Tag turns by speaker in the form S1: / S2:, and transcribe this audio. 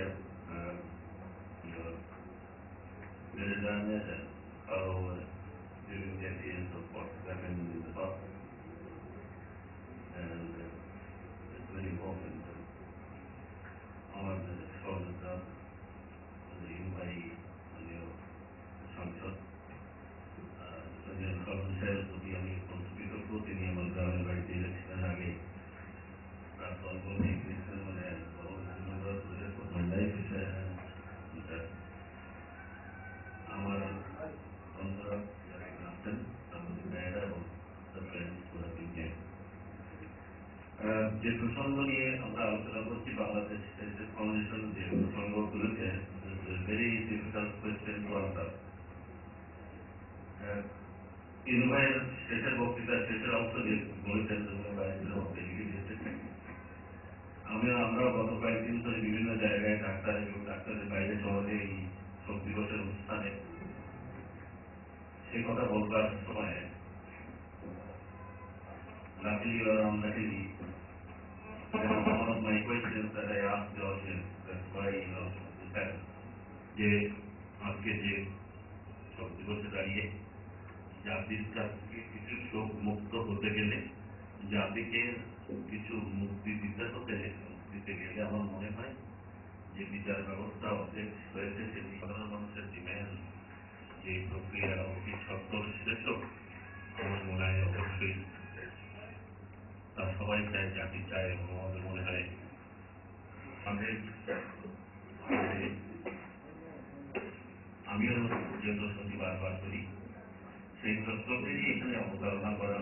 S1: have done it and how during the years of what happened in the past, and it's very important that our সহযোগিতা ইনভাই সংসদ সাহেবের প্রতি আমি কৃতজ্ঞ। তিনি আমার গ্রামের বাড়িতে এসেছিলেন আগে, তারপর মানে আমার বন্ধুরা যারা আছেন আমাদের ভাইয়েরা এবং যে প্রসঙ্গ নিয়ে আমরা আলোচনা করছি, বাংলাদেশ ফাউন্ডেশন যে প্রসঙ্গ তুলেছে, very difficult question to answer. ইনভাইয়ের শেষের বক্তৃতার শেষের অংশ যে বলেছেন আমরা গত কয়েকদিন ধরে বিভিন্ন জায়গায় ডাক্তার এবং ডাক্তারের বাইরে শহরে এই শোক দিবসের অনুষ্ঠানে সে কথা বলবার সময় luckily or unluckily, one of my questions that I asked the audience, that's why যে আজকে যে শোক দিবসে দাঁড়িয়ে জাতির কাছে কিছু শোক মুক্ত হতে গেলে, জাতিকে কিছু মুক্তি দিতে গেলে আমার মনে হয় যে বিচার ব্যবস্থা অর্ধেক হয়েছে, সেটি সাধারণ মানুষের ডিম্যান্ড যে প্রক্রিয়া অতি সত্তর শ্রেষ্ঠ আমার মনে হয় অবশ্যই তা সবাই চায়, জাতি চায়। এবং আমাদের মনে হয় আমিও যে প্রশ্নটি বারবার করি, সেই প্রশ্নটিই এখানে অবতারণা করা